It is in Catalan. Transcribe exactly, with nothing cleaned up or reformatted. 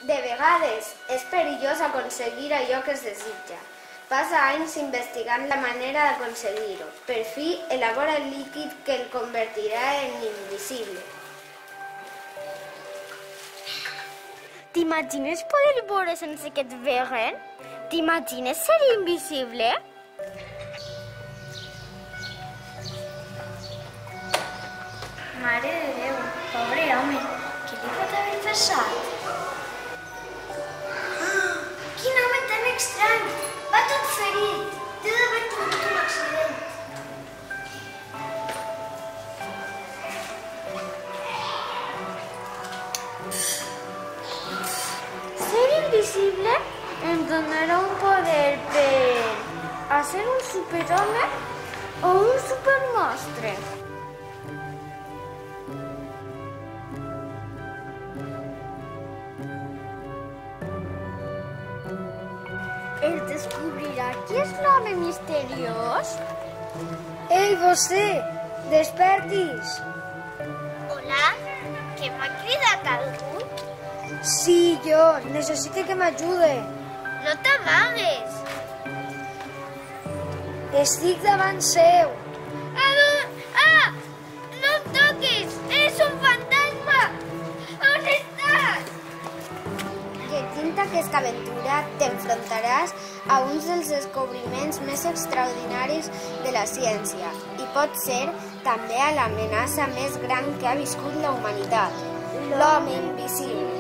De vegades és perillós aconseguir allò que es desitja. Passa anys investigant la manera d'aconseguir-ho. Per fi, elabora el líquid que el convertirà en invisible. T'imagines poder veure sense que et veguen? T'imagines ser invisible? Mare de Déu, pobre home, què li pot haver passat? Ah, quin home tan estrany! Va tot ferit! Deu d'haver tingut un accident. Ser invisible em donarà un poder per a ser un superhome o un supermonstre. Es descobrirà qui és l'home misteriós? Ei, vostè! Despertis! Hola, que m'ha cridat algú? Sí, jo. Necessito que m'ajude. No t'amagues. Estic davant seu. Ah, no, ah, no em toquis! És un fantasma! On estàs? Llegint aquesta aventura t'enfrontaràs a uns dels descobriments més extraordinaris de la ciència i pot ser també a l'amenaça més gran que ha viscut la humanitat, l'home invisible.